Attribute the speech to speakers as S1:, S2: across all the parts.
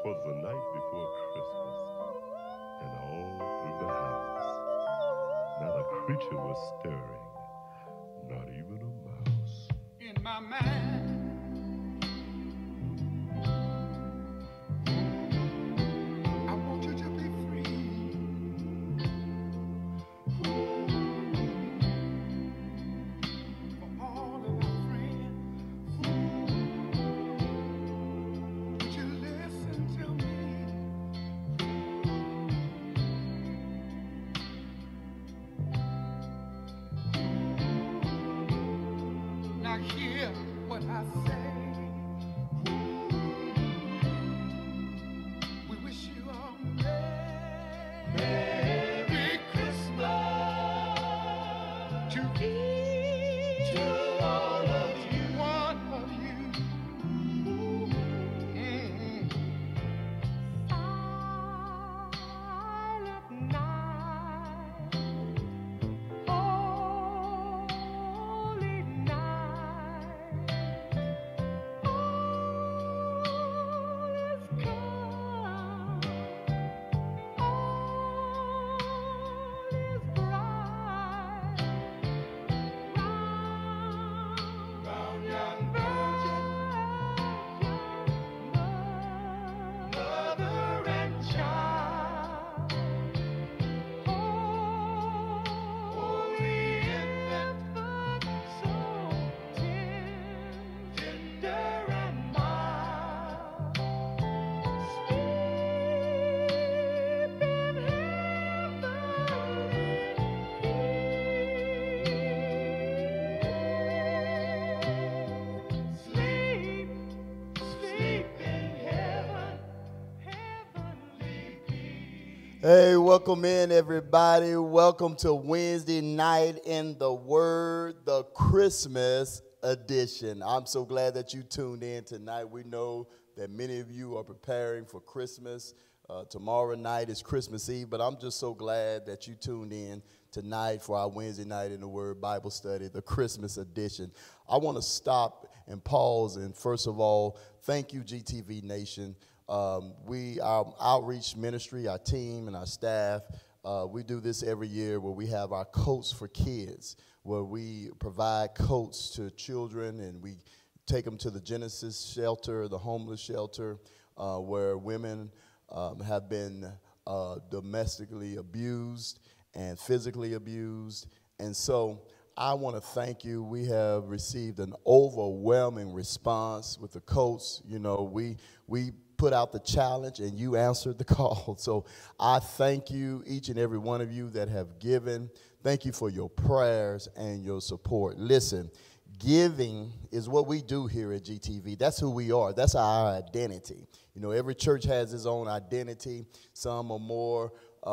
S1: 'Twas the night before Christmas, and all through the house, not a creature was stirring, not even a mouse.
S2: In my mind, I want you to be free. For all of my friends, would you listen to me? Now hear what I say. We wish you a Merry Christmas to each all of you, one of you. Silent night, holy night, all is calm, all is bright, round young virgin, mother and child, holy infant, so tender and mild, sleep in heavenly sleep in heavenly peace.
S3: Hey, welcome in, everybody. Welcome to Wednesday night in the Word, the Christmas edition. I'm so glad that you tuned in tonight. We know that many of you are preparing for Christmas. Tomorrow night is Christmas Eve, but I'm just so glad that you tuned in tonight for our Wednesday night in the Word Bible study, the Christmas edition. I want to stop and pause and first of all, thank you, GTV Nation. Our outreach ministry, our team and our staff, we do this every year where we have our Coats for Kids, where we provide coats to children and we take them to the Genesis shelter, the homeless shelter, where women have been domestically abused and physically abused. And so I want to thank you. We have received an overwhelming response with the coats. You know, we put out the challenge and you answered the call. So I thank you, each and every one of you that have given. Thank you for your prayers and your support. Listen, giving is what we do here at GTV. That's who we are. That's our identity. You know, every church has its own identity. Some are more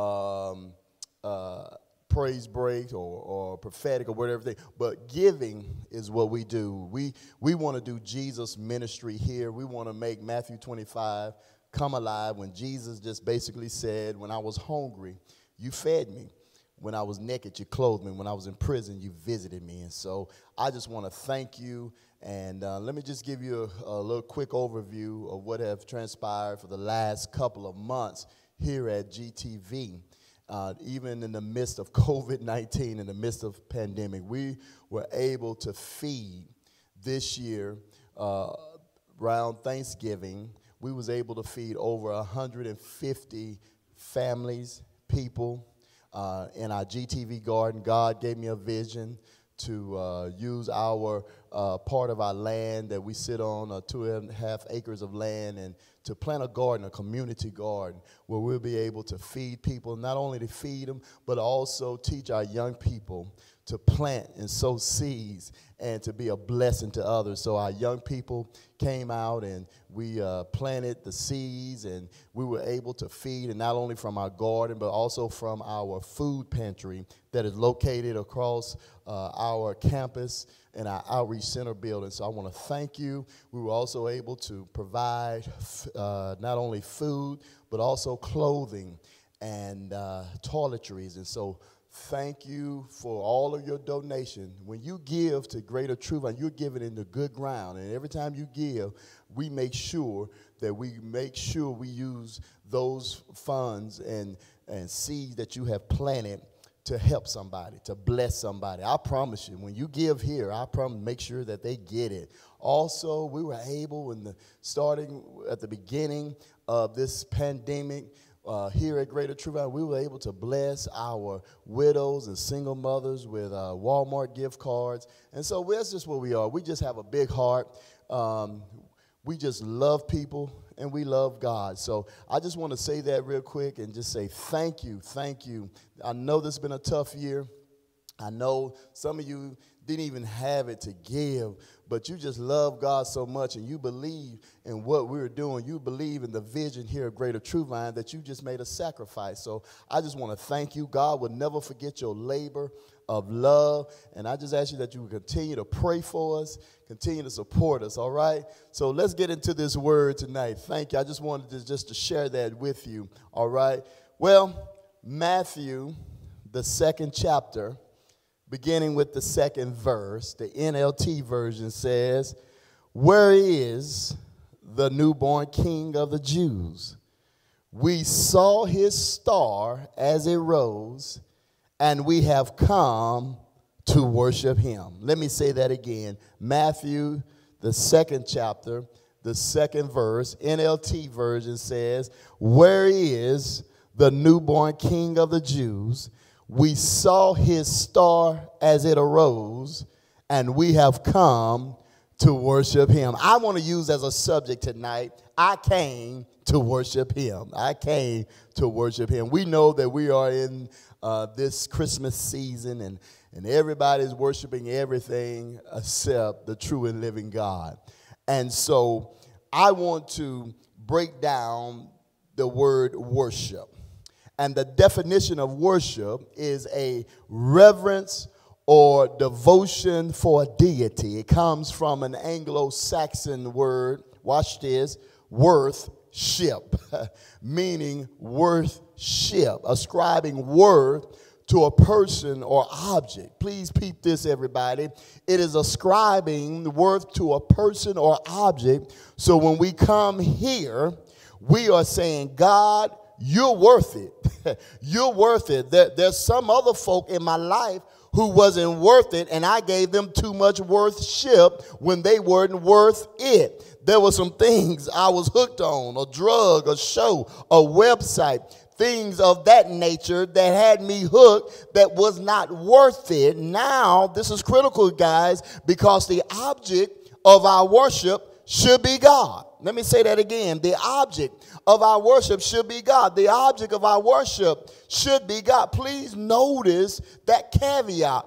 S3: praise break or prophetic or whatever. But giving is what we do. We want to do Jesus ministry here. We want to make Matthew 25 come alive when Jesus just basically said, when I was hungry, you fed me. When I was naked, you clothed me. When I was in prison, you visited me. And so I just want to thank you. And let me just give you a little quick overview of what have transpired for the last couple of months here at GTV. Even in the midst of COVID-19, in the midst of pandemic, we were able to feed this year around Thanksgiving. We was able to feed over 150 families, people, in our GTV garden. God gave me a vision to use our part of our land that we sit on, 2.5 acres of land, and to plant a garden, a community garden, where we'll be able to feed people, not only to feed them, but also teach our young people to plant and sow seeds and to be a blessing to others. So our young people came out and we planted the seeds, and we were able to feed, and not only from our garden, but also from our food pantry that is located across our campus in our outreach center building. So I want to thank you. We were also able to provide not only food, but also clothing and toiletries. And so thank you for all of your donation. When you give to Greater Truth, and you're giving into good ground, and every time you give, we make sure that we make sure we use those funds and seeds that you have planted to help somebody, to bless somebody. I promise you, when you give here, I promise make sure that they get it. Also, we were able, starting at the beginning of this pandemic, here at Greater True Valley, we were able to bless our widows and single mothers with Walmart gift cards. And so that's just what we are. We just have a big heart. We just love people, and we love God. So I just want to say that real quick and just say thank you, thank you. I know this has been a tough year. I know some of you didn't even have it to give, but you just love God so much, and you believe in what we're doing. You believe in the vision here at Greater True Vine that you just made a sacrifice. So I just want to thank you. God will never forget your labor of love, and I just ask you that you will continue to pray for us, continue to support us, all right? So let's get into this word tonight. Thank you. I just wanted to share that with you, all right? Well, Matthew, the 2nd chapter, beginning with the 2nd verse, the NLT version says, "Where is the newborn King of the Jews? We saw his star as it rose, and we have come to worship him." Let me say that again. Matthew, the 2nd chapter, the 2nd verse, NLT version says, "Where is the newborn King of the Jews? We saw his star as it arose, and we have come to worship him." I want to use as a subject tonight, I came to worship him. I came to worship him. We know that we are in this Christmas season, and everybody's worshiping everything except the true and living God. And so I want to break down the word worship. And the definition of worship is a reverence or devotion for a deity. It comes from an Anglo-Saxon word, watch this, worth-ship, meaning worth-ship, ascribing worth to a person or object. Please peep this, everybody. It is ascribing worth to a person or object. So when we come here, we are saying, God, you're worth it. You're worth it. There's some other folk in my life who wasn't worth it, and I gave them too much worth-ship when they weren't worth it. There were some things I was hooked on, a drug, a show, a website, things of that nature that had me hooked that was not worth it. Now, this is critical, guys, because the object of our worship should be God. Let me say that again. The object of our worship should be God. The object of our worship should be God. Please notice that caveat,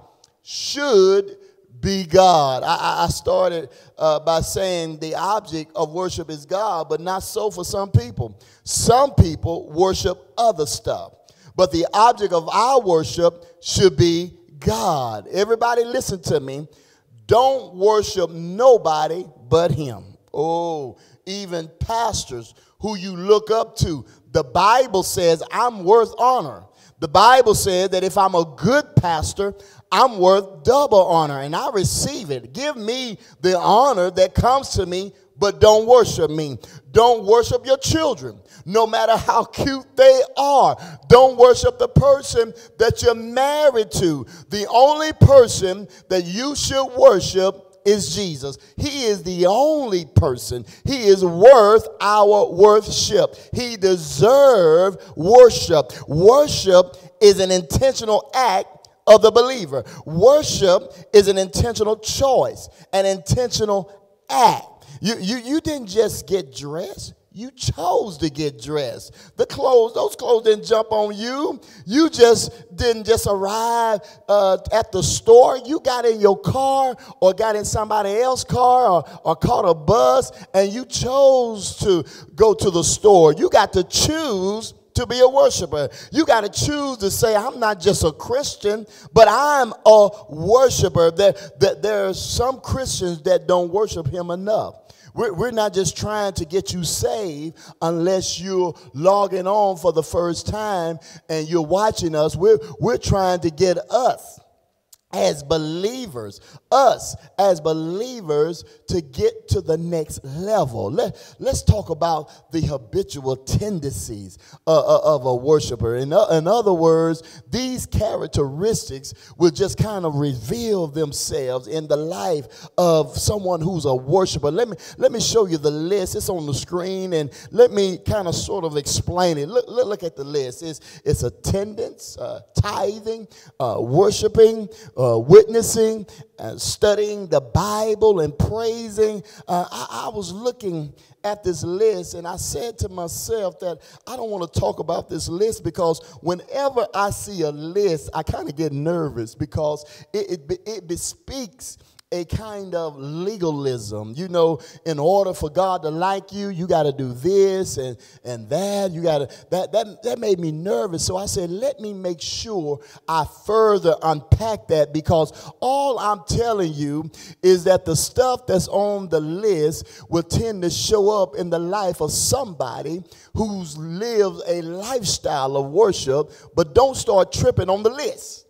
S3: should be God. I started by saying the object of worship is God, but not so for some people. Some people worship other stuff, but the object of our worship should be God. Everybody listen to me. Don't worship nobody but him. Oh, even pastors who you look up to. The Bible says I'm worth honor. The Bible says that if I'm a good pastor, I'm worth double honor, and I receive it. Give me the honor that comes to me, but don't worship me. Don't worship your children, no matter how cute they are. Don't worship the person that you're married to. The only person that you should worship is Jesus. He is the only person. He is worth our worship. He deserves worship. Worship is an intentional act of the believer. Worship is an intentional choice, an intentional act. You didn't just get dressed. You chose to get dressed. Those clothes didn't jump on you. You didn't just arrive at the store. You got in your car or got in somebody else's car or caught a bus, and you chose to go to the store. You got to choose to be a worshiper. You got to choose to say, I'm not just a Christian, but I'm a worshiper. There are some Christians that don't worship him enough. We're not just trying to get you saved unless you're logging on for the first time and you're watching us. We're trying to get us as believers, us as believers, to get to the next level. Let's talk about the habitual tendencies of a worshiper. In other words, these characteristics will just kind of reveal themselves in the life of someone who's a worshiper. Let me show you the list. It's on the screen, and let me kind of sort of explain it. Look at the list. It's attendance, tithing, worshiping, witnessing, studying the Bible, and praising. I was looking at this list, and I said to myself that I don't want to talk about this list, because whenever I see a list, I kind of get nervous, because it bespeaks a kind of legalism. You know, in order for God to like you, you got to do this and that. You got to that made me nervous. So I said, let me make sure I further unpack that, because all I'm telling you is that the stuff that's on the list will tend to show up in the life of somebody who's lived a lifestyle of worship. But don't start tripping on the list,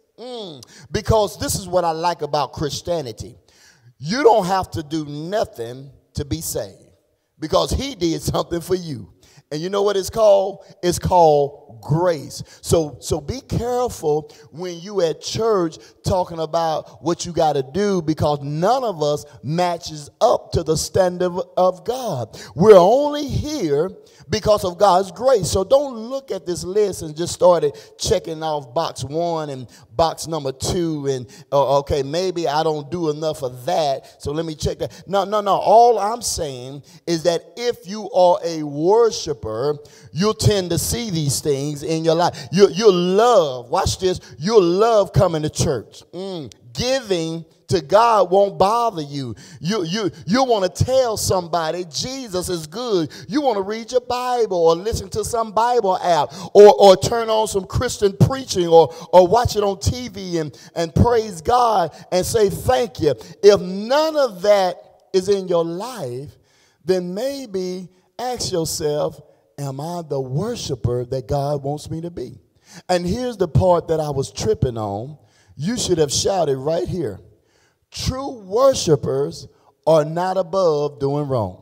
S3: because this is what I like about Christianity. You don't have to do nothing to be saved, because he did something for you. And you know what it's called? It's called grace. So be careful when you at church talking about what you got to do, because none of us matches up to the standard of God. We're only here because of God's grace. So don't look at this list and just started checking off box 1 and box number 2 and okay, maybe I don't do enough of that, so let me check that. No. All I'm saying is that if you are a worshiper, you'll tend to see these things in your life. You'll love, watch this, you'll love coming to church. Giving to God won't bother you. You want to tell somebody Jesus is good. You want to read your Bible or listen to some Bible app or turn on some Christian preaching or watch it on TV and praise God and say thank you. If none of that is in your life, then maybe ask yourself, am I the worshiper that God wants me to be? And here's the part that I was tripping on. You should have shouted right here. True worshipers are not above doing wrong.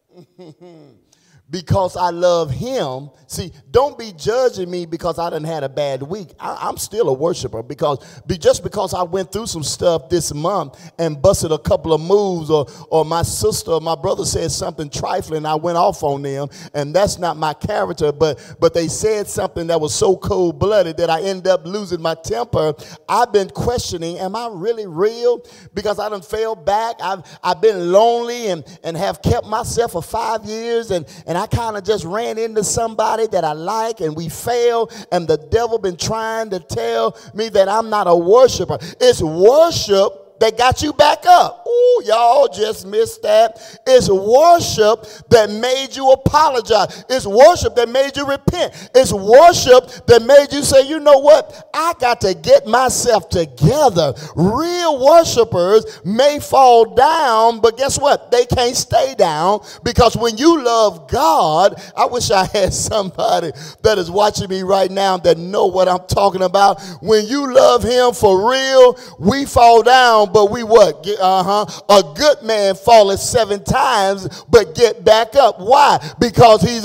S3: Because I love him. See, don't be judging me because I done had a bad week. I'm still a worshiper, just because I went through some stuff this month and busted a couple of moves, or my sister or my brother said something trifling, I went off on them, and that's not my character, but they said something that was so cold-blooded that I ended up losing my temper. I've been questioning, am I really real? Because I done fell back. I've been lonely and have kept myself for 5 years, and I kind of just ran into somebody that I like, and we failed, and the devil been trying to tell me that I'm not a worshiper. It's worship that got you back up. Ooh, y'all just missed that. It's worship that made you apologize. It's worship that made you repent. It's worship that made you say, you know what? I got to get myself together. Real worshipers may fall down, but guess what? They can't stay down, because when you love God, I wish I had somebody that is watching me right now that know what I'm talking about. When you love him for real, we fall down, but we what? A good man falleth 7 times, but get back up. Why? Because here's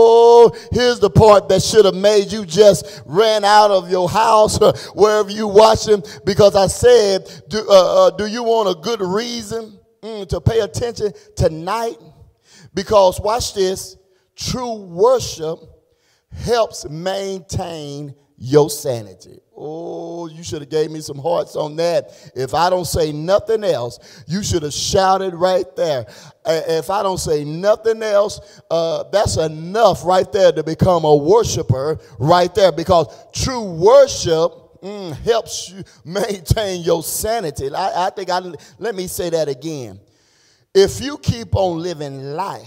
S3: the part that should have made you just ran out of your house or wherever you watching, because I said, do you want a good reason to pay attention tonight? Because watch this, true worship helps maintain your sanity. Oh, you should have gave me some hearts on that. If I don't say nothing else, you should have shouted right there. If I don't say nothing else, that's enough right there to become a worshiper right there, because true worship helps you maintain your sanity. Let me say that again. If you keep on living life,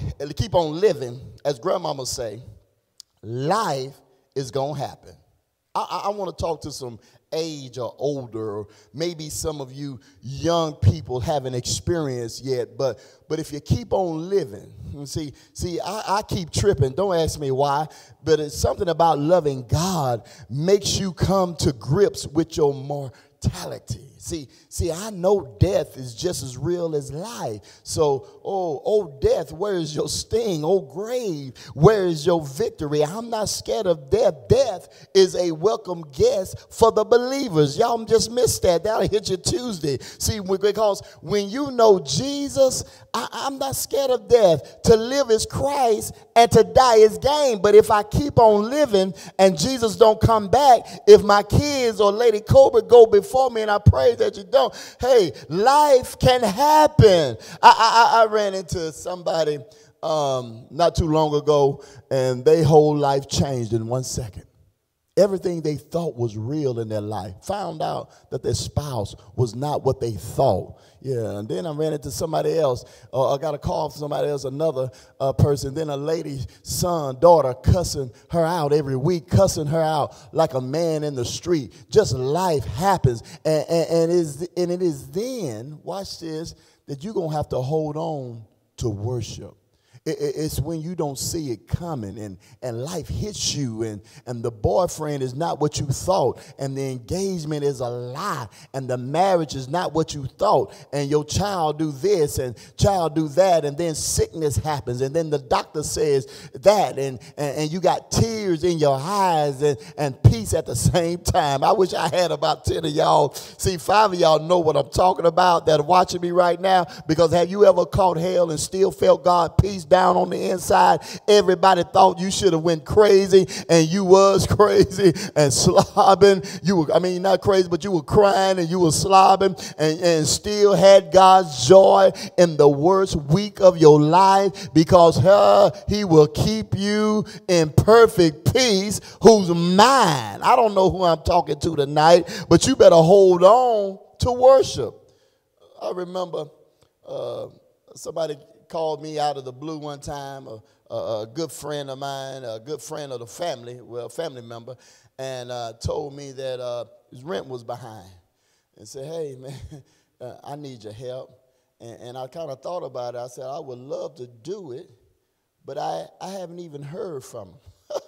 S3: as grandmama say, life is going to happen. I want to talk to some age or older, or maybe some of you young people haven't experienced yet, but if you keep on living, see, I keep tripping. Don't ask me why, but it's something about loving God makes you come to grips with your mortality. See, I know death is just as real as life. So, oh, death, where is your sting? Oh, grave, where is your victory? I'm not scared of death. Death is a welcome guest for the believers. Y'all just missed that. That'll hit you Tuesday. See, because when you know Jesus, I'm not scared of death. To live is Christ and to die is gain. But if I keep on living and Jesus don't come back, if my kids or Lady Cobra go before me, and I pray that you don't, hey, life can happen. I ran into somebody not too long ago, and their whole life changed in 1 second. Everything they thought was real in their life, found out that their spouse was not what they thought. Yeah, and then I ran into somebody else. I got a call from somebody else, another person. Then a lady's son, daughter, cussing her out every week, cussing her out like a man in the street. Just life happens. And it is then, watch this, that you're going to have to hold on to worship. It's when you don't see it coming and life hits you and the boyfriend is not what you thought and the engagement is a lie and the marriage is not what you thought and your child do this and child do that and then sickness happens and then the doctor says that and you got tears in your eyes and peace at the same time. I wish I had about 10 of y'all. See, 5 of y'all know what I'm talking about that are watching me right now, because have you ever caught hell and still felt God peace down on the inside? Everybody thought you should have went crazy, and you was crazy and slobbing. You were, not crazy, but you were crying and you were slobbing and still had God's joy in the worst week of your life, because he will keep you in perfect peace whose mind. I don't know who I'm talking to tonight, but you better hold on to worship. I remember somebody called me out of the blue one time, a good friend of mine, a good friend of the family, well, a family member, and told me that his rent was behind and said, hey, man, I need your help. And I kind of thought about it. I said, I would love to do it, but I haven't even heard from him.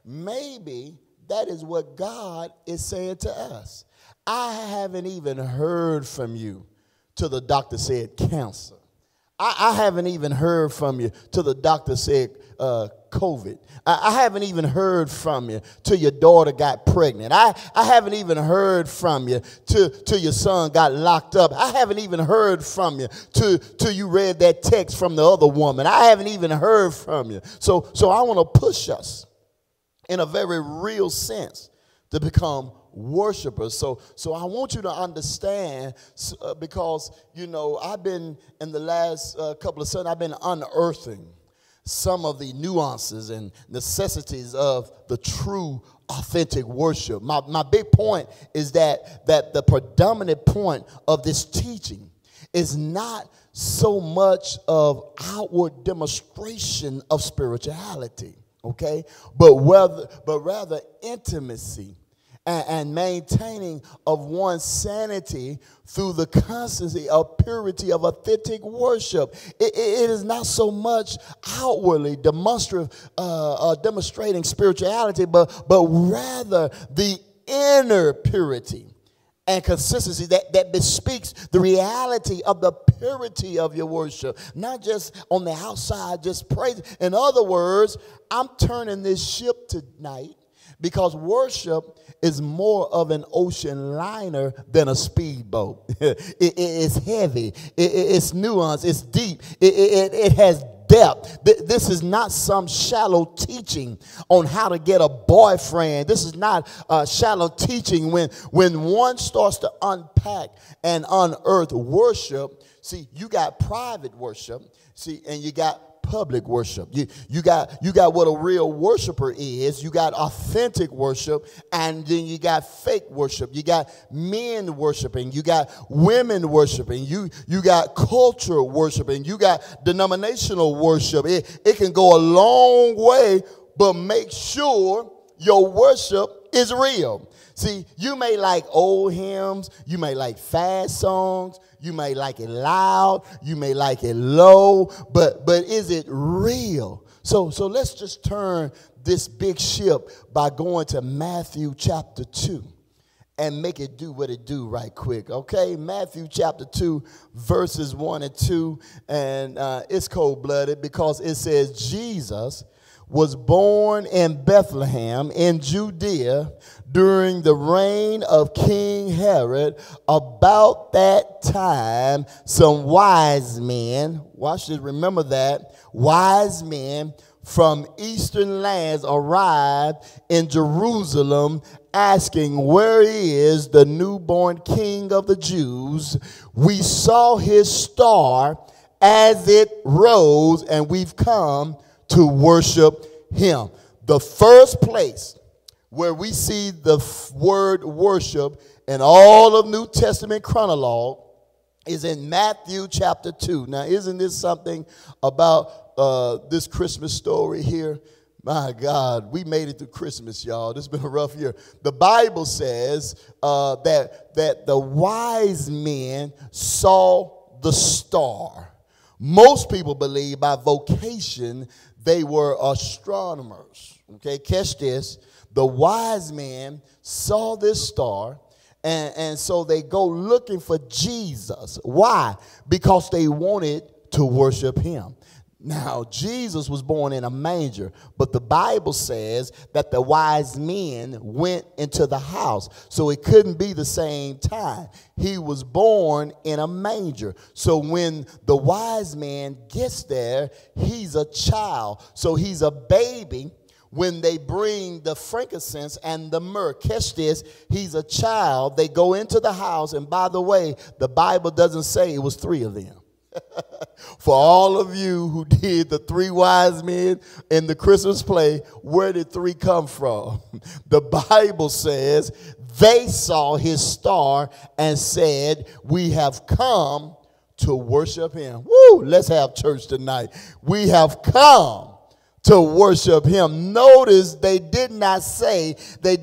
S3: Maybe that is what God is saying to us. I haven't even heard from you till the doctor said cancer. I haven't even heard from you till the doctor said COVID. I haven't even heard from you till your daughter got pregnant. I haven't even heard from you till your son got locked up. I haven't even heard from you till you read that text from the other woman. I haven't even heard from you. So I want to push us in a very real sense to become worshipers. So I want you to understand, because, I've been in the last couple of Sundays, I've been unearthing some of the nuances and necessities of the true, authentic worship. My big point is that the predominant point of this teaching is not so much of outward demonstration of spirituality, okay, but rather intimacy and maintaining of one's sanity through the constancy of purity of authentic worship. It is not so much outwardly demonstrating spirituality, but rather the inner purity and consistency that bespeaks the reality of the purity of your worship, not just on the outside, just praise. In other words, I'm turning this ship tonight because worship is more of an ocean liner than a speedboat. It's heavy, it's nuanced, it's deep, it has depth. This is not some shallow teaching on how to get a boyfriend. This is not shallow teaching. When one starts to unpack and unearth worship, see, you got private worship, see, and you got public worship. You got what a real worshiper is. You got authentic worship, and then you got fake worship. You got men worshiping. You got women worshiping. You got culture worshiping. You got denominational worship. It can go a long way, but make sure your worship is real. See, you may like old hymns, you may like fast songs, you may like it loud, you may like it low, but is it real? So let's just turn this big ship by going to Matthew chapter 2 and make it do what it do right quick, okay? Matthew chapter 2, verses 1 and 2, and it's cold-blooded because it says Jesus was born in Bethlehem in Judea during the reign of King Herod. About that time, some wise men, watch this, remember that, wise men from eastern lands arrived in Jerusalem asking, where is the newborn king of the Jews? We saw his star as it rose, and we've come to worship him. The first place where we see the word worship in all of New Testament chronology is in Matthew chapter 2. Now, isn't this something about this Christmas story here? My God, we made it through Christmas, y'all. This has been a rough year. The Bible says that the wise men saw the star. Most people believe by vocation they were astronomers. Okay, catch this. The wise men saw this star, and so they go looking for Jesus. Why? Because they wanted to worship him. Now, Jesus was born in a manger, but the Bible says that the wise men went into the house, so it couldn't be the same time. He was born in a manger. So when the wise man gets there, he's a child. So he's a baby when they bring the frankincense and the myrrh. Catch this, he's a child. They go into the house, and by the way, the Bible doesn't say it was three of them. For all of you who did the three wise men in the Christmas play, where did three come from? The Bible says they saw his star and said, we have come to worship him. Woo, let's have church tonight. We have come to worship him. Notice they did not say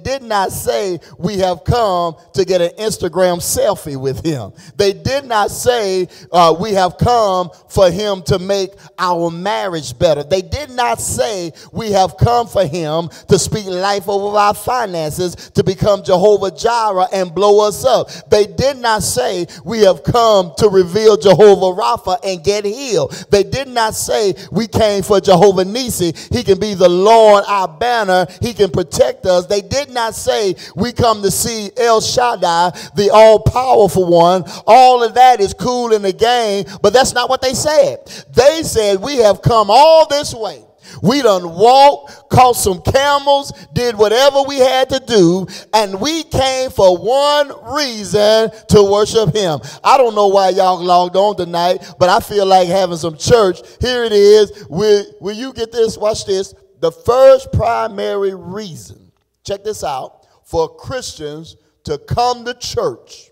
S3: we have come to get an Instagram selfie with him. They did not say we have come for him to make our marriage better. They did not say we have come for him to speak life over our finances, to become Jehovah Jireh and blow us up. They did not say we have come to reveal Jehovah Rapha and get healed. They did not say we came for Jehovah Nissi. He can be the Lord, our banner. He can protect us. They did not say we come to see El Shaddai, the all-powerful one. All of that is cool in the game, but that's not what they said. They said we have come all this way. We done walked, caught some camels, did whatever we had to do, and we came for one reason, to worship him. I don't know why y'all logged on tonight, but I feel like having some church. Here it is. Will you get this? Watch this. The first primary reason, check this out, for Christians to come to church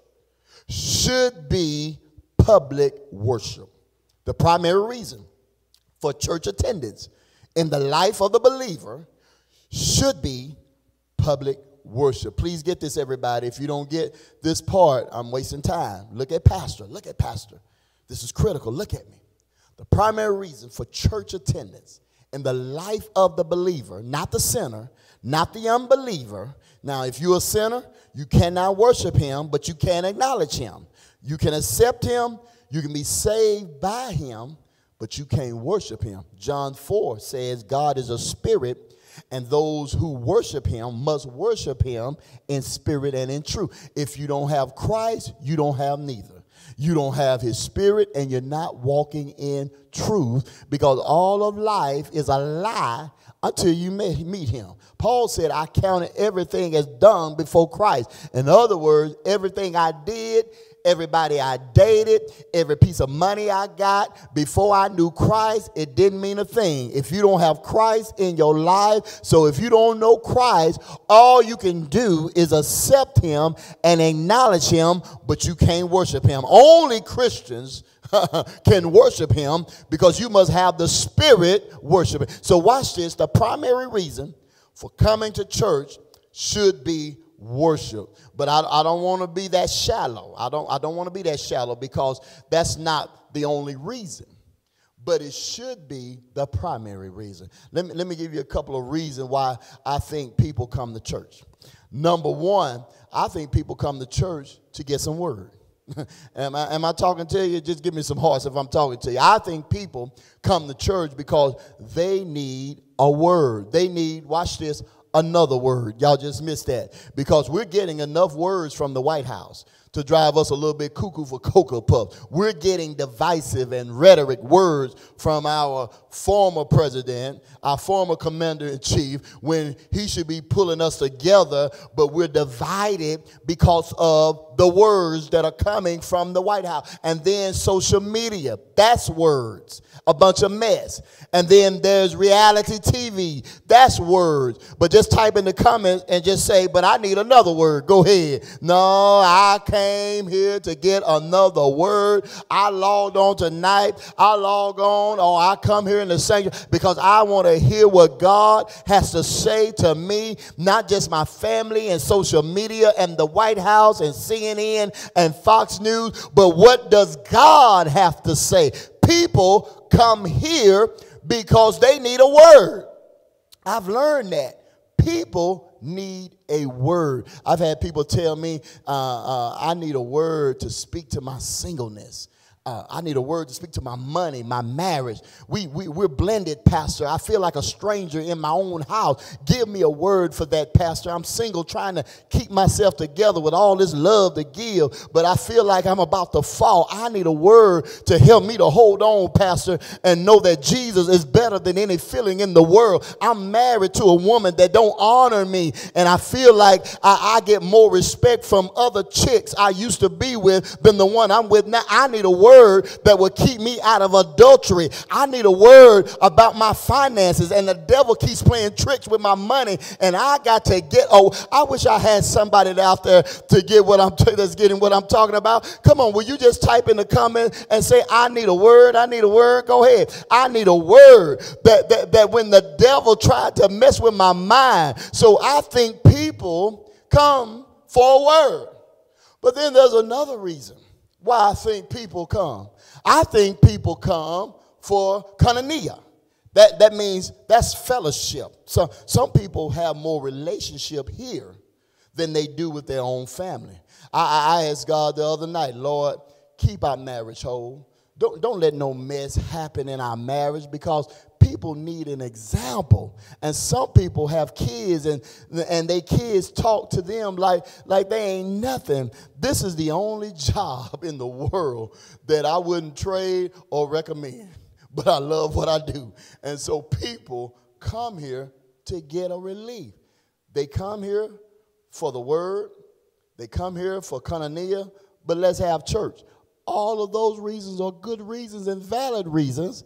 S3: should be public worship. The primary reason for church attendance in the life of the believer should be public worship. Please get this, everybody. If you don't get this part, I'm wasting time. Look at Pastor. Look at Pastor. This is critical. Look at me. The primary reason for church attendance in the life of the believer, not the sinner, not the unbeliever. Now, if you're a sinner, you cannot worship him, but you can acknowledge him. You can accept him. You can be saved by him, but you can't worship him. John 4 says God is a spirit, and those who worship him must worship him in spirit and in truth. If you don't have Christ, you don't have neither. You don't have his spirit, and you're not walking in truth, because all of life is a lie until you meet him. Paul said, I counted everything as dung before Christ. In other words, everything I did, everybody I dated, every piece of money I got, before I knew Christ, it didn't mean a thing. If you don't have Christ in your life, so if you don't know Christ, all you can do is accept him and acknowledge him, but you can't worship him. Only Christians can worship him, because you must have the Spirit worshiping. So watch this. The primary reason for coming to church should be worship. But I don't want to be that shallow. I don't want to be that shallow, because that's not the only reason. But it should be the primary reason. Let me give you a couple of reasons why I think people come to church. Number one, I think people come to church to get some word. Am I talking to you? Just give me some hearts if I'm talking to you. I think people come to church because they need a word. They need, watch this, another word. Y'all just missed that. Because we're getting enough words from the White House to drive us a little bit cuckoo for Cocoa Puffs. We're getting divisive and rhetoric words from our former president, our former commander-in-chief, when he should be pulling us together, but we're divided because of the words that are coming from the White House. And then social media, that's words, a bunch of mess. And then there's reality TV, that's words. But just type in the comments and just say, but I need another word. Go ahead. No, I came here to get another word. I logged on tonight. I log on, or I come here in the sanctuary because I want to hear what God has to say to me, not just my family and social media and the White House and CNN and Fox News, but what does God have to say? People come here because they need a word. I've learned that. People need a word. I've had people tell me, I need a word to speak to my singleness. I need a word to speak to my money, my marriage. We're blended, Pastor. I feel like a stranger in my own house. Give me a word for that, Pastor. I'm single, trying to keep myself together with all this love to give, but I feel like I'm about to fall. I need a word to help me to hold on, Pastor, and know that Jesus is better than any feeling in the world. I'm married to a woman that don't honor me, and I feel like I get more respect from other chicks I used to be with than the one I'm with now. I need a word that will keep me out of adultery. I need a word about my finances, and the devil keeps playing tricks with my money, and I got to get, I wish I had somebody out there to get what that's getting what I'm talking about. Come on, will you just type in the comment and say, I need a word, I need a word? Go ahead. I need a word that when the devil tried to mess with my mind. So I think people come for a word. But then there's another reason why I think people come. I think people come for koinonia. That means that's fellowship. So some people have more relationship here than they do with their own family. I asked God the other night, Lord, keep our marriage whole. Don't let no mess happen in our marriage, because people need an example. And some people have kids, and their kids talk to them like they ain't nothing. This is the only job in the world that I wouldn't trade or recommend. But I love what I do. And so people come here to get a relief. They come here for the word. They come here for koinonia, but let's have church. All of those reasons are good reasons and valid reasons,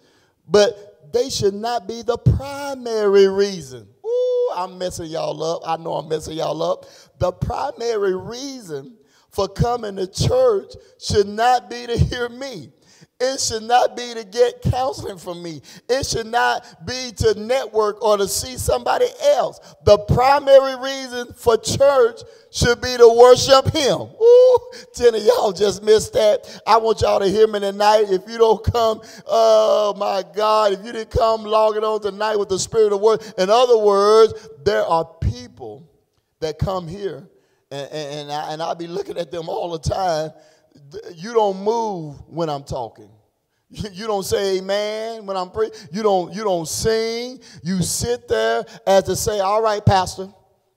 S3: but they should not be the primary reason. Ooh, I'm messing y'all up. I know I'm messing y'all up. The primary reason for coming to church should not be to hear me. It should not be to get counseling from me. It should not be to network or to see somebody else. The primary reason for church should be to worship him. Ooh, 10 of y'all just missed that. I want y'all to hear me tonight. If you don't come, oh my God, if you didn't come logging on tonight with the spirit of word. In other words, there are people that come here, and I'll be looking at them all the time. You don't move when I'm talking. You don't say amen when I'm preaching. You don't sing. You sit there as to say, all right, Pastor,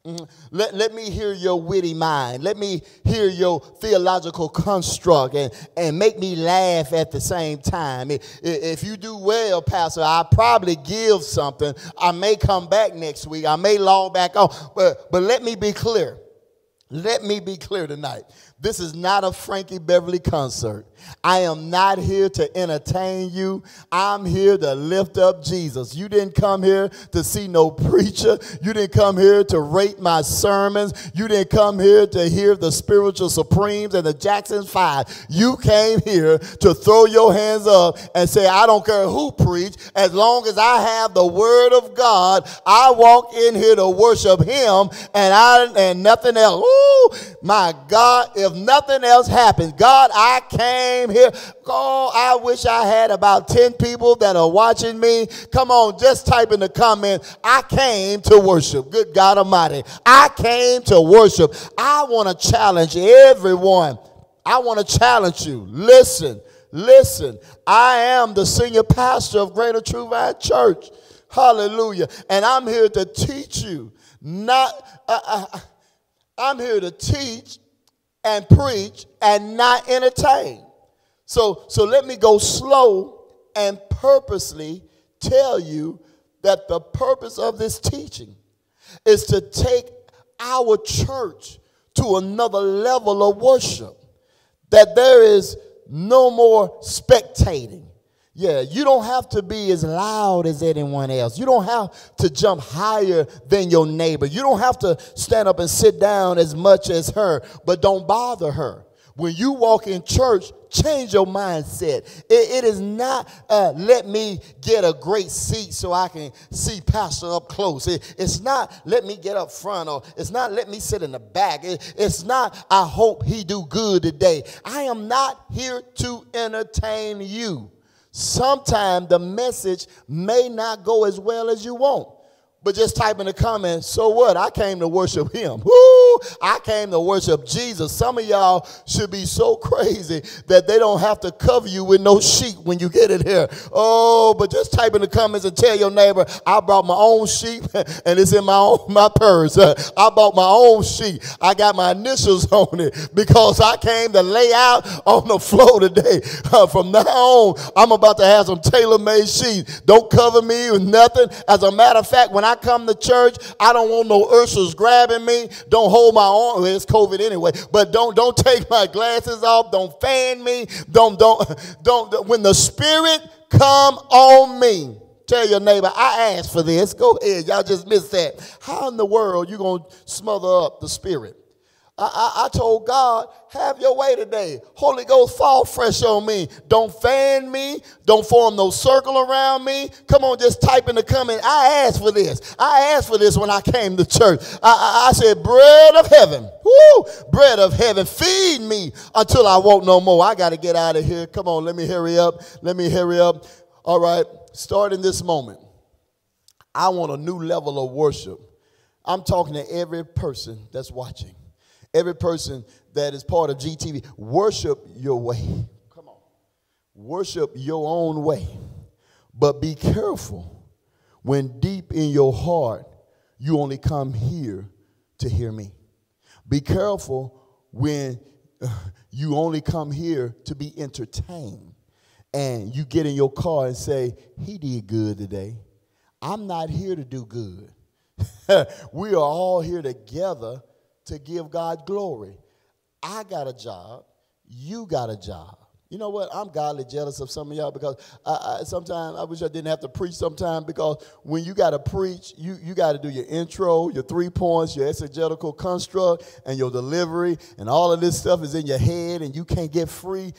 S3: let me hear your witty mind. Let me hear your theological construct and make me laugh at the same time. If you do well, Pastor, I'll probably give something. I may come back next week. I may log back on. But let me be clear. Let me be clear tonight. This is not a Frankie Beverly concert. I am not here to entertain you. I'm here to lift up Jesus. You didn't come here to see no preacher. You didn't come here to rate my sermons. You didn't come here to hear the Spiritual Supremes and the Jackson 5. You came here to throw your hands up and say, I don't care who preach. As long as I have the word of God, I walk in here to worship him and nothing else. Ooh, my God, if if nothing else happens. God, I came here. Oh, I wish I had about 10 people that are watching me. Come on, just type in the comment, I came to worship. Good God Almighty. I came to worship. I want to challenge everyone. I want to challenge you. Listen. I am the senior pastor of Greater True Vine Church. Hallelujah. And I'm here to teach you. I'm here to teach and preach and not entertain. So let me go slow and purposely tell you that the purpose of this teaching is to take our church to another level of worship. That there is no more spectating. Yeah, you don't have to be as loud as anyone else. You don't have to jump higher than your neighbor. You don't have to stand up and sit down as much as her, but don't bother her. When you walk in church, change your mindset. It is not let me get a great seat so I can see pastor up close. It's not let me get up front, or it's not let me sit in the back. It's not I hope he do good today. I am not here to entertain you. Sometimes the message may not go as well as you want. But just type in the comments, so what? I came to worship him. Woo! I came to worship Jesus. Some of y'all should be so crazy that they don't have to cover you with no sheet when you get in here. Oh, but just type in the comments and tell your neighbor, I brought my own sheet and it's in my purse. I bought my own sheet. I got my initials on it because I came to lay out on the floor today. From now on, I'm about to have some tailor-made sheets. Don't cover me with nothing. As a matter of fact, when I come to church, I don't want no ushers grabbing me. Don't hold my arm. Well, it's COVID anyway. But don't take my glasses off. Don't fan me. Don't. When the Spirit come on me, tell your neighbor, I asked for this. Go ahead. Y'all just missed that. How in the world you going to smother up the Spirit? I told God, have your way today. Holy Ghost, fall fresh on me. Don't fan me. Don't form no circle around me. Come on, just type in the comment. I asked for this. I asked for this when I came to church. I said, bread of heaven. Woo! Bread of heaven. Feed me until I won't no more. I got to get out of here. Come on, let me hurry up. All right, starting this moment, I want a new level of worship. I'm talking to every person that's watching. Every person that is part of GTV, worship your way. Come on. Worship your own way. But be careful when deep in your heart, you only come here to hear me. Be careful when you only come here to be entertained. And you get in your car and say, he did good today. I'm not here to do good. We are all here together to give God glory. I got a job. You got a job. You know what? I'm godly jealous of some of y'all because sometimes I wish I didn't have to preach sometimes, because when you got to preach, you got to do your intro, your 3 points, your exegetical construct, and your delivery, and all of this stuff is in your head and you can't get free.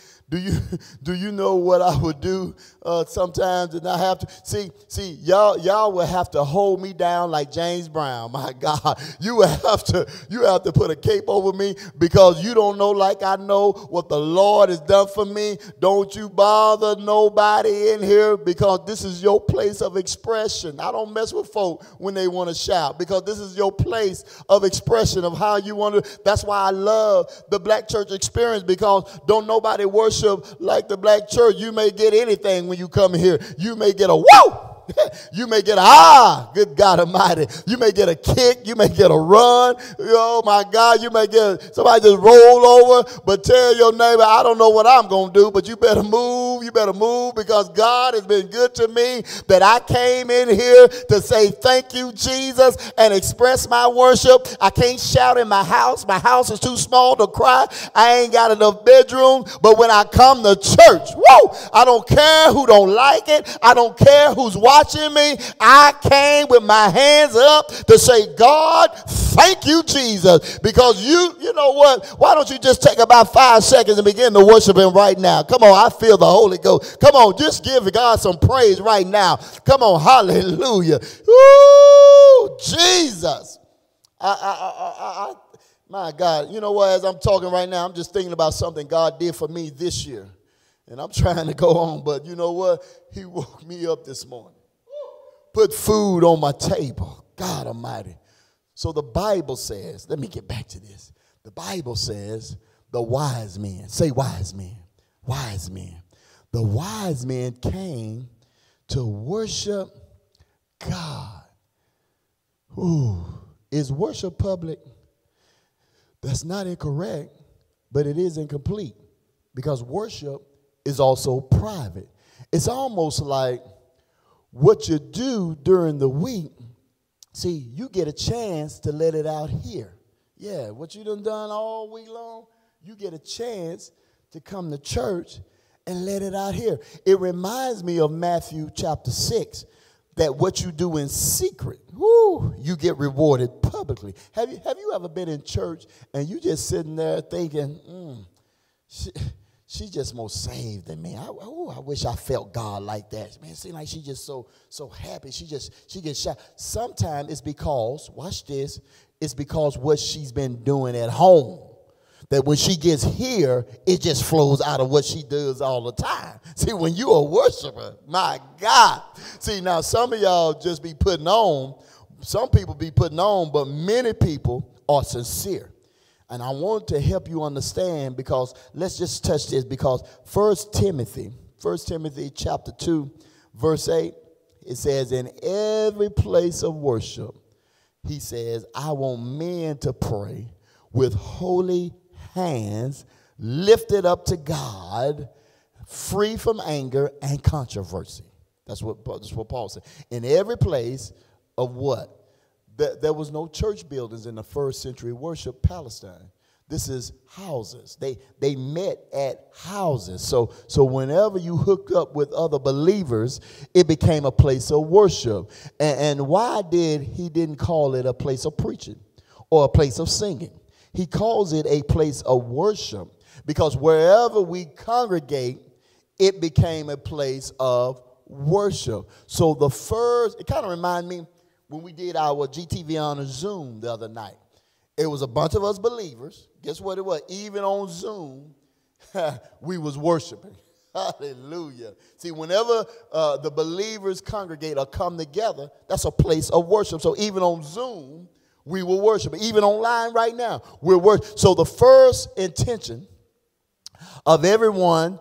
S3: Do you know what I would do sometimes and I have to? See, y'all will have to hold me down like James Brown. My God, you have to put a cape over me because you don't know like I know what the Lord has done for me. Don't you bother nobody in here, because this is your place of expression. I don't mess with folk when they want to shout, because this is your place of expression of how you want to. That's why I love the Black church experience, because don't nobody worship like the Black church. You may get anything when you come here. You may get a whoa. You may get a good God Almighty. You may get a kick. You may get a run. Oh my God, you may get somebody just roll over. But tell your neighbor, I don't know what I'm going to do, but you better move. You better move, because God has been good to me, that I came in here to say thank you, Jesus, and express my worship. I can't shout in my house. My house is too small to cry. I ain't got enough bedrooms. But when I come to church, whoa, I don't care who don't like it. I don't care who's watching me. I came with my hands up to say, God, thank you, Jesus, because you know what? Why don't you just take about 5 seconds and begin to worship him right now? Come on, I feel the Holy Ghost. Come on, just give God some praise right now. Come on, hallelujah. Woo, Jesus. My God, you know what? As I'm talking right now, I'm just thinking about something God did for me this year. And I'm trying to go on, but you know what? He woke me up this morning. Put food on my table. God Almighty. So the Bible says, let me get back to this. The Bible says the wise men, say wise men, wise men. The wise men came to worship God. Ooh, is worship public? That's not incorrect, but it is incomplete because worship is also private. It's almost like what you do during the week. See, you get a chance to let it out here. Yeah, what you done all week long, you get a chance to come to church and let it out here. It reminds me of Matthew chapter 6, that what you do in secret, whoo, you get rewarded publicly. Have you ever been in church and you just sitting there thinking, she just more saved than me. I wish I felt God like that. Man, it seems like she just so happy. She gets shot. Sometimes it's because, watch this, it's because what she's been doing at home. That when she gets here, it just flows out of what she does all the time. See, when you're a worshiper, my God. See, now some of y'all just be putting on. Some people be putting on, but many people are sincere. And I want to help you understand because let's just touch this because 1 Timothy chapter 2, verse 8, it says, in every place of worship, he says, I want men to pray with holy hands lifted up to God, free from anger and controversy. That's what Paul said. In every place of what? There was no church buildings in the first century worship Palestine. This is houses. They met at houses. So whenever you hooked up with other believers, it became a place of worship. And why he didn't call it a place of preaching or a place of singing? He calls it a place of worship because wherever we congregate, it became a place of worship. So it kind of reminded me when we did our GTV on Zoom the other night. It was a bunch of us believers. Guess what it was? Even on Zoom, we was worshiping. Hallelujah. See, whenever the believers congregate or come together, that's a place of worship. So even on Zoom, we will worship. Even online right now, we're worship. So the first intention of everyone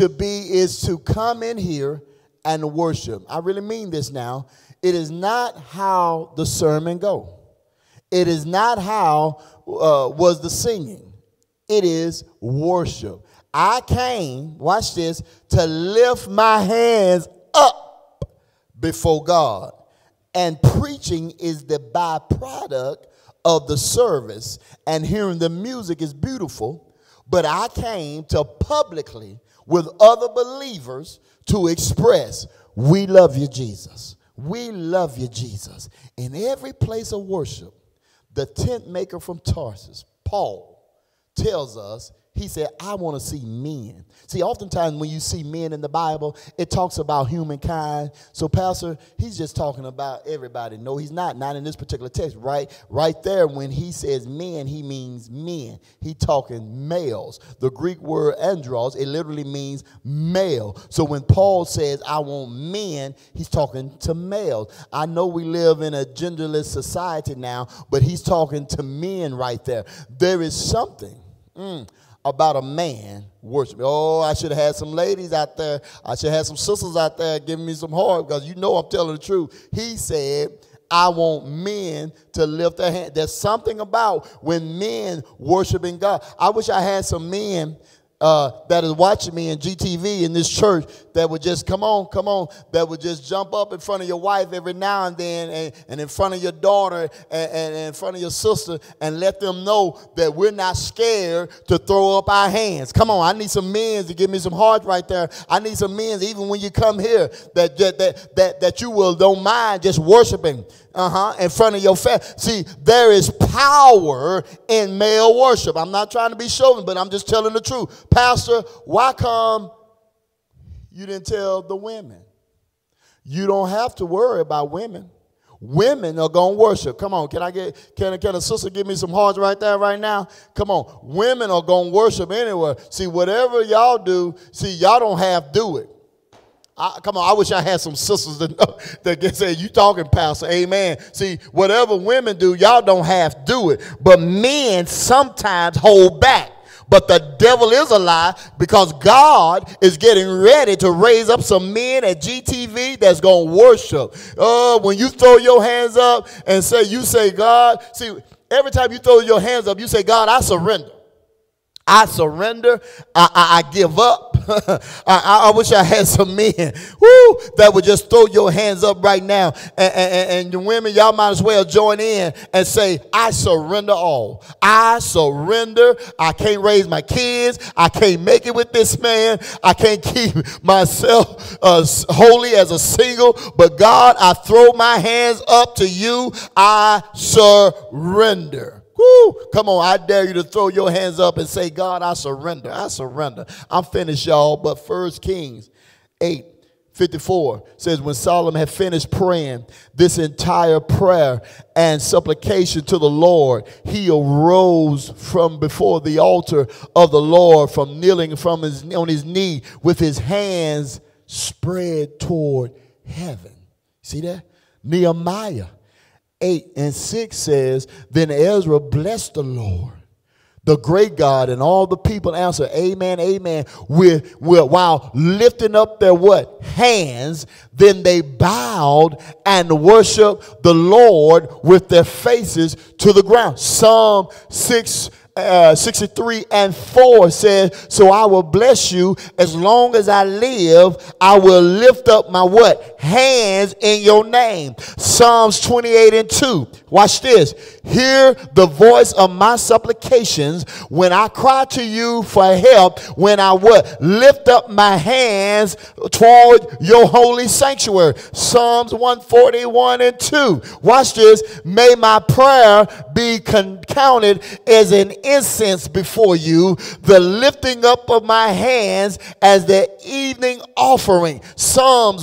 S3: is to come in here and worship. I really mean this now. It is not how the sermon go. It is not how was the singing. It is worship. I came, watch this, to lift my hands up before God. And preaching is the byproduct of the service. And hearing the music is beautiful. But I came to publicly, with other believers, to express, we love you, Jesus. We love you, Jesus. In every place of worship, the tent maker from Tarsus, Paul, tells us, he said, I want to see men. See, oftentimes when you see men in the Bible, it talks about humankind. So, Pastor, he's just talking about everybody. No, he's not. Not in this particular text. Right there, when he says men, he means men. He's talking males. The Greek word andros, it literally means male. So when Paul says, I want men, he's talking to males. I know we live in a genderless society now, but he's talking to men right there. There is something about a man worshiping. Oh, I should have had some ladies out there. I should have some sisters out there giving me some heart because you know I'm telling the truth. He said, I want men to lift their hand. There's something about when men worshiping God. I wish I had some men that is watching me in GTV in this church that would just come on, that would just jump up in front of your wife every now and then and in front of your daughter and in front of your sister and let them know that we're not scared to throw up our hands. Come on, I need some men to give me some heart right there. I need some men, even when you come here, that you will don't mind just worshiping in front of your family. See, there is power in male worship. I'm not trying to be chauvinist, but I'm just telling the truth. Pastor, why come you didn't tell the women? You don't have to worry about women. Women are going to worship. Come on, can a sister give me some hearts right there right now? Come on. Women are going to worship anywhere. See, whatever y'all do, see, y'all don't have to do it. Come on, I wish I had some sisters that can say, you talking, Pastor, amen. See, whatever women do, y'all don't have to do it. But men sometimes hold back. But the devil is a lie, because God is getting ready to raise up some men at GTV that's going to worship. When you throw your hands up and you say, God, see, every time you throw your hands up, you say, God, I surrender. I surrender. I give up. I wish I had some men that would just throw your hands up right now. And the women, y'all might as well join in and say, I surrender all. I surrender. I can't raise my kids. I can't make it with this man. I can't keep myself holy as a single. But God, I throw my hands up to you. I surrender. Woo. Come on, I dare you to throw your hands up and say, God, I surrender. I surrender. I'm finished, y'all. But 1 Kings 8:54 says, when Solomon had finished praying this entire prayer and supplication to the Lord, he arose from before the altar of the Lord, from kneeling on his knee with his hands spread toward heaven. See that? Nehemiah 8:6 says, then Ezra blessed the Lord, the great God, and all the people answered, amen, amen, while lifting up their what? Hands. Then they bowed and worshiped the Lord with their faces to the ground. Psalm 63:4 says, so I will bless you as long as I live. I will lift up my what? Hands in your name. Psalms 28:2. Watch this. Hear the voice of my supplications when I cry to you for help, when I what? Lift up my hands toward your holy sanctuary. Psalms 141:2. Watch this. May my prayer be counted as an incense before you, the lifting up of my hands as the evening offering. Psalms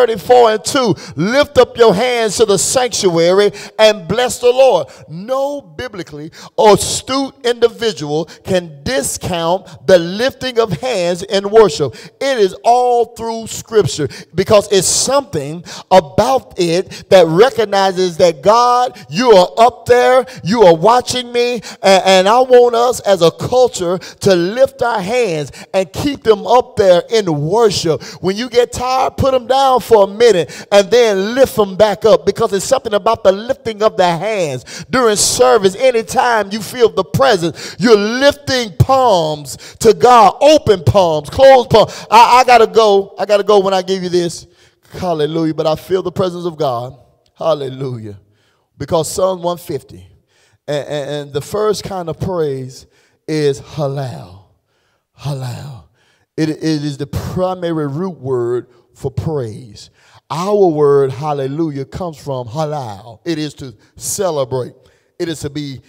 S3: 134:2. Lift up your hands to the sanctuary and bless the Lord. No biblically astute individual can discount the lifting of hands in worship. It is all through Scripture, because it's something about it that recognizes that God, you are up there, you are watching me, and I want us as a culture to lift our hands and keep them up there in worship. When you get tired, put them down for a minute and then lift them back up, because it's something about the lifting of the hands during service. Anytime you feel the presence, you're lifting palms to God, open palms, closed palms. I gotta go when I give you this. Hallelujah. But I feel the presence of God. Hallelujah. Because Psalm 150 and the first kind of praise is halal. Halal. It is the primary root word for praise. Our word hallelujah comes from halal. It is to celebrate. It is to be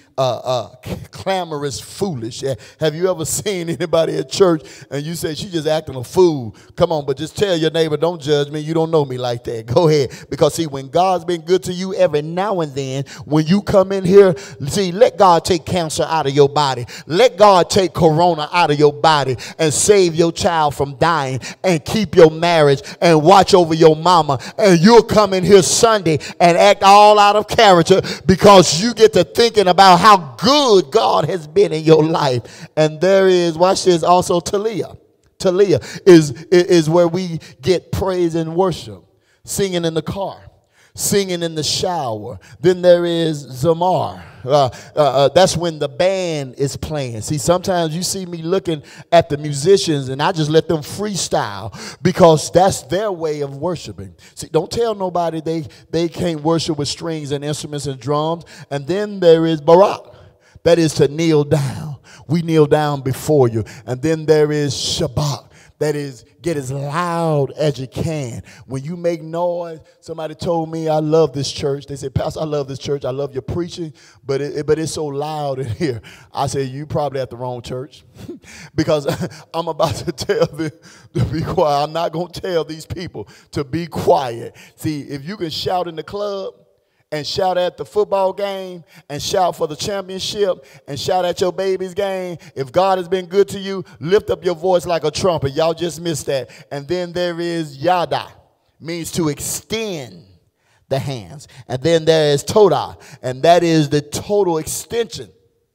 S3: clamorous, foolish. Have you ever seen anybody at church and you say, she just acting a fool? Come on, but just tell your neighbor, don't judge me. You don't know me like that. Go ahead. Because see, when God's been good to you, every now and then, when you come in here, see, let God take cancer out of your body. Let God take corona out of your body and save your child from dying and keep your marriage and watch over your mama. And you'll come in here Sunday and act all out of character because you get to thinking about how good God has been in your life. And there is, watch this, also Talia. Talia is where we get praise and worship. Singing in the car, singing in the shower. Then there is Zamar. That's when the band is playing. See, sometimes you see me looking at the musicians and I just let them freestyle because that's their way of worshiping. See, don't tell nobody they can't worship with strings and instruments and drums. And then there is Barak. That is to kneel down. We kneel down before you. And then there is Shabbat. That is, get as loud as you can. When you make noise, somebody told me, I love this church. They said, Pastor, I love this church. I love your preaching, but it's so loud in here. I said, you probably at the wrong church because I'm about to tell them to be quiet. I'm not going to tell these people to be quiet. See, if you can shout in the club and shout at the football game and shout for the championship and shout at your baby's game. If God has been good to you, lift up your voice like a trumpet. Y'all just missed that. And then there is yada, means to extend the hands. And then there is toda, and that is the total extension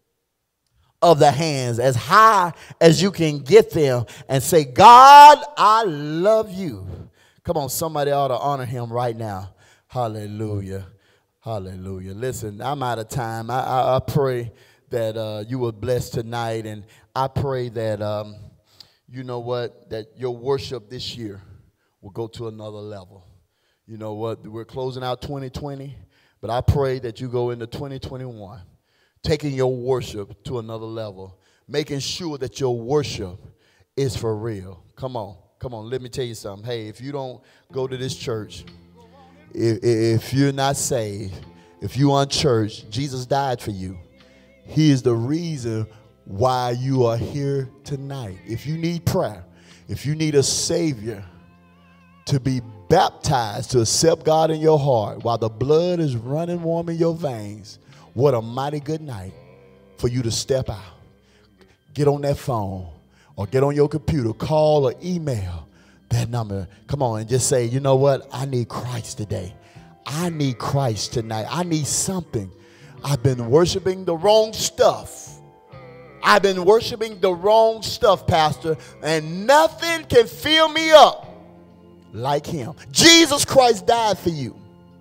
S3: of the hands as high as you can get them and say, God, I love you. Come on, somebody ought to honor him right now. Hallelujah. Hallelujah. Listen, I'm out of time. I pray that you were blessed tonight, and I pray that, you know what, that your worship this year will go to another level. You know what, we're closing out 2020, but I pray that you go into 2021 taking your worship to another level, making sure that your worship is for real. Come on, let me tell you something. Hey, if you don't go to this church, if you're not saved, if you're unchurched, Jesus died for you. He is the reason why you are here tonight. If you need prayer, if you need a Savior to be baptized, to accept God in your heart while the blood is running warm in your veins, what a mighty good night for you to step out. Get on that phone or get on your computer, call or email that number. Come on and just say, you know what? I need Christ today. I need Christ tonight. I need something. I've been worshiping the wrong stuff. I've been worshiping the wrong stuff, Pastor, and nothing can fill me up like him. Jesus Christ died for you.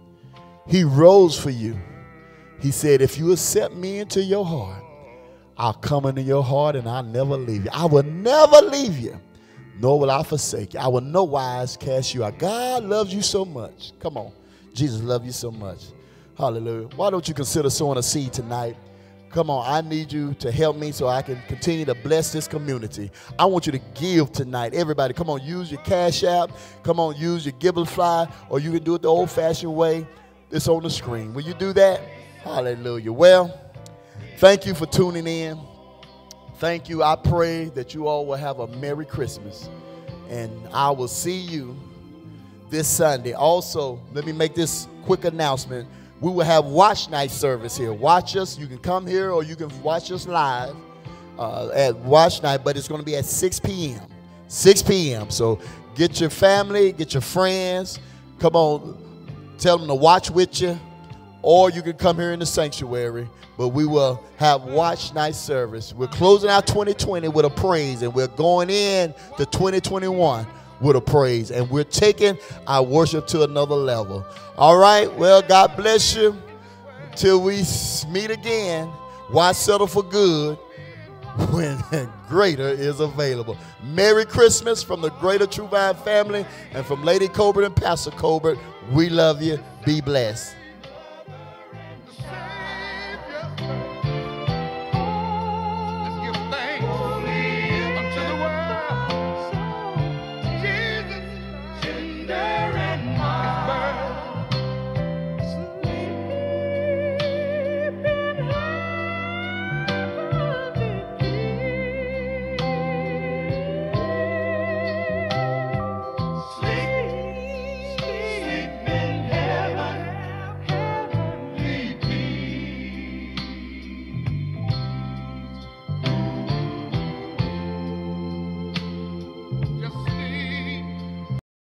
S3: He rose for you. He said, if you accept me into your heart, I'll come into your heart and I'll never leave you. I will never leave you, nor will I forsake you. I will no wise cast you out. God loves you so much. Come on. Jesus loves you so much. Hallelujah. Why don't you consider sowing a seed tonight? Come on, I need you to help me so I can continue to bless this community. I want you to give tonight. Everybody, come on, use your Cash App. Come on, use your Givelify, or you can do it the old-fashioned way. It's on the screen. Will you do that? Hallelujah. Well, thank you for tuning in. Thank you. I pray that you all will have a Merry Christmas. And I will see you this Sunday. Also, let me make this quick announcement. We will have watch night service here. Watch us. You can come here or you can watch us live at watch night, but it's going to be at 6 p.m. 6 p.m. So get your family, get your friends. Come on, tell them to watch with you. Or you can come here in the sanctuary, but we will have watch night service. We're closing out 2020 with a praise, and we're going in to 2021 with a praise, and we're taking our worship to another level. All right, well, God bless you. Till we meet again, why settle for good when greater is available? Merry Christmas from the Greater True Vine family and from Lady Colbert and Pastor Colbert. We love you. Be blessed.